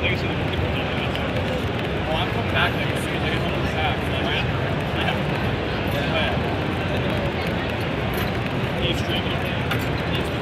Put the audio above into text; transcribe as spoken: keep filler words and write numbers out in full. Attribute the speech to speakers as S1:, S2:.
S1: think so. Well, I'm coming back there as soon as I get home from the pack. Yeah. Yeah. Yeah. He's streaming it.